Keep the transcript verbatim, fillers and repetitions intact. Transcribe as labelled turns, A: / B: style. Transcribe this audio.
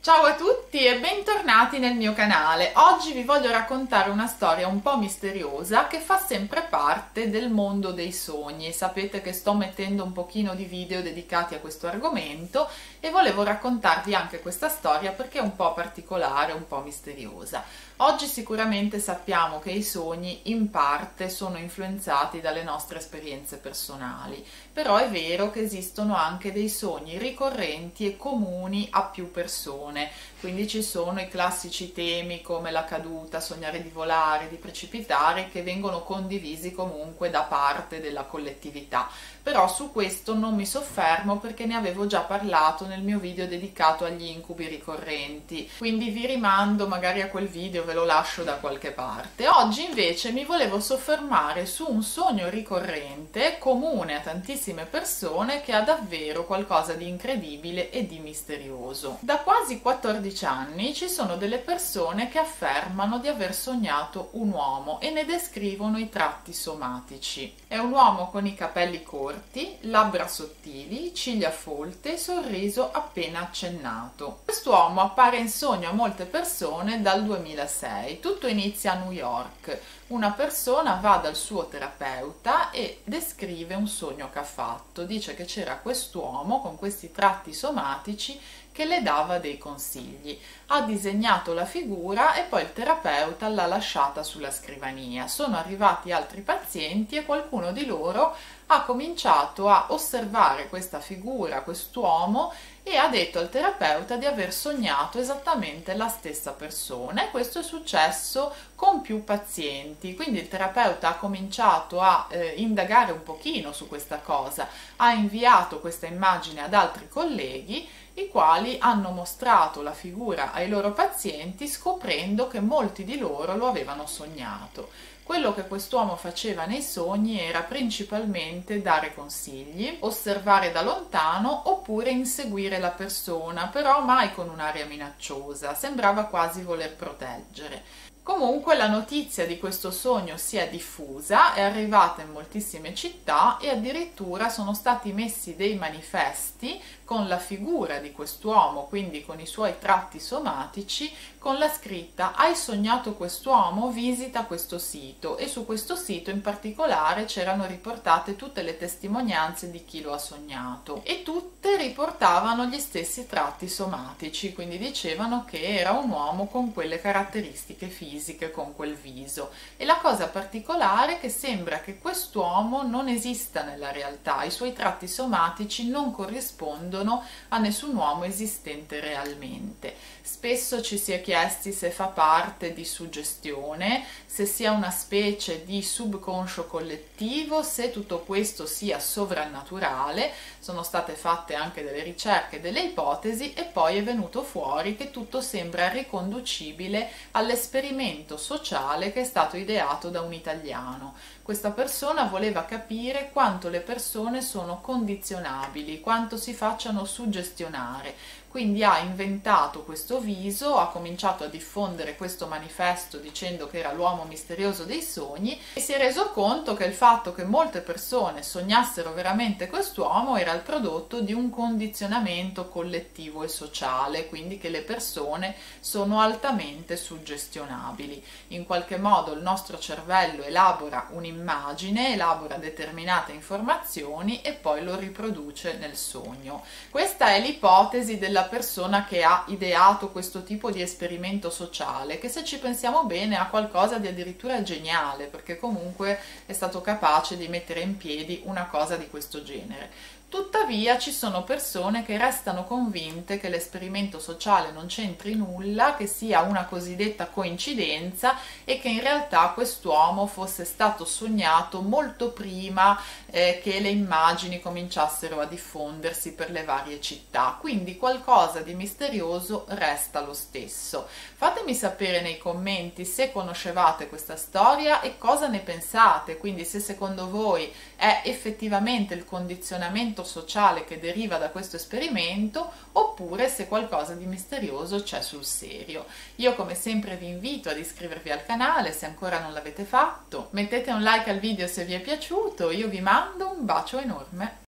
A: Ciao a tutti e bentornati nel mio canale. Oggi vi voglio raccontare una storia un po' misteriosa che fa sempre parte del mondo dei sogni. Sapete che sto mettendo un pochino di video dedicati a questo argomento e volevo raccontarvi anche questa storia perché è un po' particolare, un po' misteriosa. Oggi sicuramente sappiamo che i sogni in parte sono influenzati dalle nostre esperienze personali, però è vero che esistono anche dei sogni ricorrenti e comuni a più persone, quindi ci sono i classici temi come la caduta, sognare di volare, di precipitare, che vengono condivisi comunque da parte della collettività. Però su questo non mi soffermo perché ne avevo già parlato nel mio video dedicato agli incubi ricorrenti, quindi vi rimando magari a quel video, ve lo lascio da qualche parte. Oggi invece mi volevo soffermare su un sogno ricorrente comune a tantissime persone che ha davvero qualcosa di incredibile e di misterioso. Da quasi quattordici anni ci sono delle persone che affermano di aver sognato un uomo e ne descrivono i tratti somatici. È un uomo con i capelli corti, labbra sottili, ciglia folte, sorriso appena accennato. Quest'uomo appare in sogno a molte persone dal duemilasei. Tutto inizia a New York. Una persona va dal suo terapeuta e descrive un sogno che ha fatto. Dice che c'era quest'uomo con questi tratti somatici che le dava dei consigli. Ha disegnato la figura e poi il terapeuta l'ha lasciata sulla scrivania. Sono arrivati altri pazienti e qualcuno di loro ha cominciato a osservare questa figura, quest'uomo, e ha detto al terapeuta di aver sognato esattamente la stessa persona, e questo è successo con più pazienti. Quindi il terapeuta ha cominciato a eh, indagare un pochino su questa cosa, ha inviato questa immagine ad altri colleghi, i quali hanno mostrato la figura ai loro pazienti scoprendo che molti di loro lo avevano sognato. Quello che quest'uomo faceva nei sogni era principalmente dare consigli, osservare da lontano oppure inseguire la persona, però mai con un'aria minacciosa, sembrava quasi voler proteggere. Comunque la notizia di questo sogno si è diffusa, è arrivata in moltissime città e addirittura sono stati messi dei manifesti con la figura di quest'uomo, quindi con i suoi tratti somatici, con la scritta "Hai sognato quest'uomo? Visita questo sito", e su questo sito in particolare c'erano riportate tutte le testimonianze di chi lo ha sognato e tutte riportavano gli stessi tratti somatici, quindi dicevano che era un uomo con quelle caratteristiche fisiche, con quel viso. E la cosa particolare è che sembra che quest'uomo non esista nella realtà, i suoi tratti somatici non corrispondono a nessun uomo esistente realmente. Spesso ci si è chiesti se fa parte di suggestione, se sia una specie di subconscio collettivo, se tutto questo sia sovrannaturale. Sono state fatte anche delle ricerche, delle ipotesi, e poi è venuto fuori che tutto sembra riconducibile all'esperimento sociale che è stato ideato da un italiano. Questa persona voleva capire quanto le persone sono condizionabili, quanto si facciano suggestionare. Quindi ha inventato questo viso, ha cominciato a diffondere questo manifesto dicendo che era l'uomo misterioso dei sogni, e si è reso conto che il fatto che molte persone sognassero veramente quest'uomo era il prodotto di un condizionamento collettivo e sociale, quindi che le persone sono altamente suggestionabili. In qualche modo il nostro cervello elabora un'immagine, elabora determinate informazioni e poi lo riproduce nel sogno. Questa è l'ipotesi della persona che ha ideato questo tipo di esperimento sociale, che se ci pensiamo bene ha qualcosa di addirittura geniale, perché comunque è stato capace di mettere in piedi una cosa di questo genere. Tuttavia ci sono persone che restano convinte che l'esperimento sociale non c'entri nulla, che sia una cosiddetta coincidenza e che in realtà quest'uomo fosse stato sognato molto prima eh, che le immagini cominciassero a diffondersi per le varie città. Quindi qualcosa di misterioso resta lo stesso. Fatemi sapere nei commenti se conoscevate questa storia e cosa ne pensate, quindi se secondo voi è effettivamente il condizionamento sociale che deriva da questo esperimento oppure se qualcosa di misterioso c'è sul serio. Io come sempre vi invito ad iscrivervi al canale se ancora non l'avete fatto, mettete un like al video se vi è piaciuto, io vi mando un bacio enorme.